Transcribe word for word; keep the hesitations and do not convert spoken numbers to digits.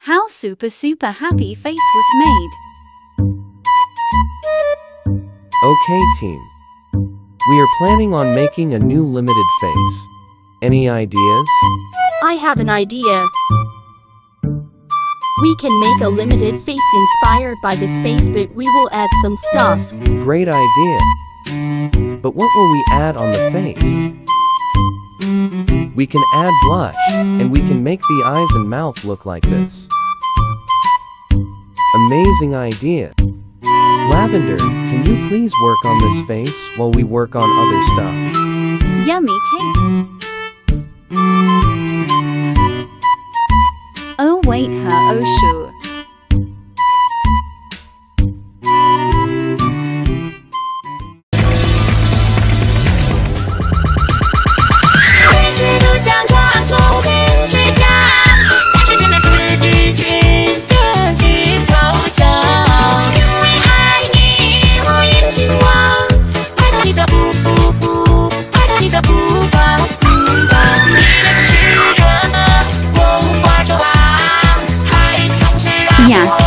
How super super happy face was made. Okay team. We are planning on making a new limited face. Any ideas? I have an idea. We can make a limited face inspired by this face, but we will add some stuff. Great idea. But what will we add on the face? We can add blush, and we can make the eyes and mouth look like this. Amazing idea. Lavender, can you please work on this face while we work on other stuff? Yummy cake. Oh wait her, oh sure. Yes.